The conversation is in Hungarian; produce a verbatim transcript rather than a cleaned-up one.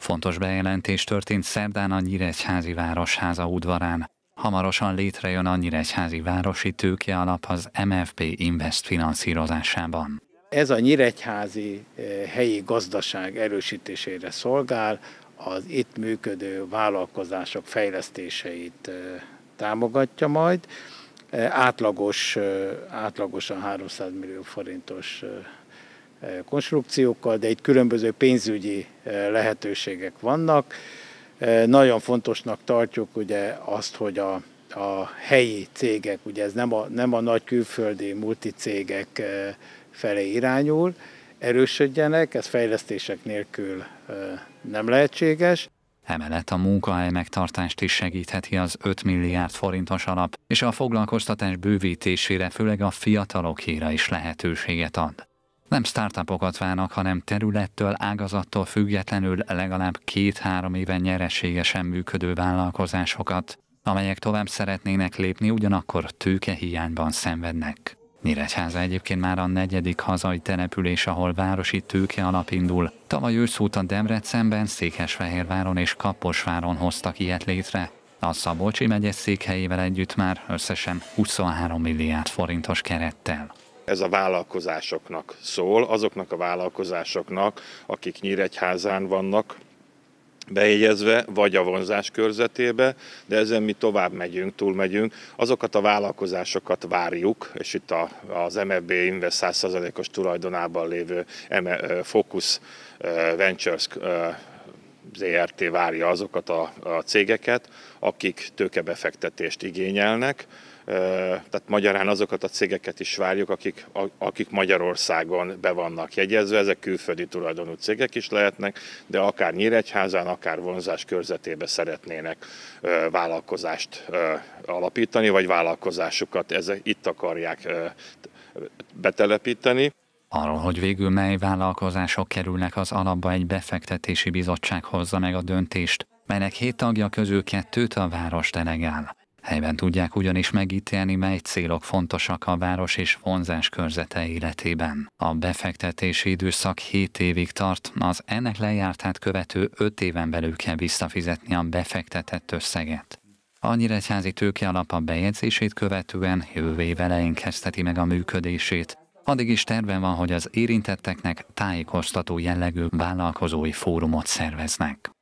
Fontos bejelentés történt szerdán a Nyíregyházi Városháza udvarán. Hamarosan létrejön a Nyíregyházi Városi Tőkealap az em ef bé Invest finanszírozásában. Ez a nyíregyházi helyi gazdaság erősítésére szolgál, az itt működő vállalkozások fejlesztéseit támogatja majd. Átlagos, átlagosan háromszáz millió forintos konstrukciókkal, de itt különböző pénzügyi lehetőségek vannak. Nagyon fontosnak tartjuk ugye azt, hogy a, a helyi cégek, ugye ez nem a, nem a nagy külföldi multicégek felé irányul, erősödjenek, ez fejlesztések nélkül nem lehetséges. Emellett a munkahely megtartást is segítheti az öt milliárd forintos alap, és a foglalkoztatás bővítésére, főleg a fiatalokéra is lehetőséget ad. Nem startupokat várnak, hanem területtől, ágazattól függetlenül legalább két-három éven nyereségesen működő vállalkozásokat, amelyek tovább szeretnének lépni, ugyanakkor tőkehiányban szenvednek. Nyíregyháza egyébként már a negyedik hazai település, ahol városi tőkealap indul. Tavaly őszóta Debrecenben, Székesfehérváron és Kaposváron hoztak ilyet létre. A Szabolcsi megye székhelyével együtt már összesen huszonhárom milliárd forintos kerettel. Ez a vállalkozásoknak szól, azoknak a vállalkozásoknak, akik Nyíregyházán vannak bejegyezve, vagy a vonzás körzetébe, de ezen mi tovább megyünk, túlmegyünk. Azokat a vállalkozásokat várjuk, és itt az em ef bé Invest száz százalékos tulajdonában lévő Focus Ventures zé er té várja azokat a, a cégeket, akik tőkebefektetést igényelnek. Tehát magyarán azokat a cégeket is várjuk, akik, akik Magyarországon be vannak jegyezve, ezek külföldi tulajdonú cégek is lehetnek, de akár Nyíregyházán, akár vonzás körzetébe szeretnének vállalkozást alapítani, vagy vállalkozásukat ezek itt akarják betelepíteni. Arról, hogy végül mely vállalkozások kerülnek az alapba, egy befektetési bizottság hozza meg a döntést, melynek hét tagja közül kettőt a város delegál. Helyben tudják ugyanis megítélni, mely célok fontosak a város és vonzás körzete életében. A befektetési időszak hét évig tart, az ennek lejártát követő öt éven belül kell visszafizetni a befektetett összeget. A Nyíregyházi Tőkealap a bejegyzését követően jövő év elején kezdheti meg a működését. Addig is terve van, hogy az érintetteknek tájékoztató jellegű vállalkozói fórumot szerveznek.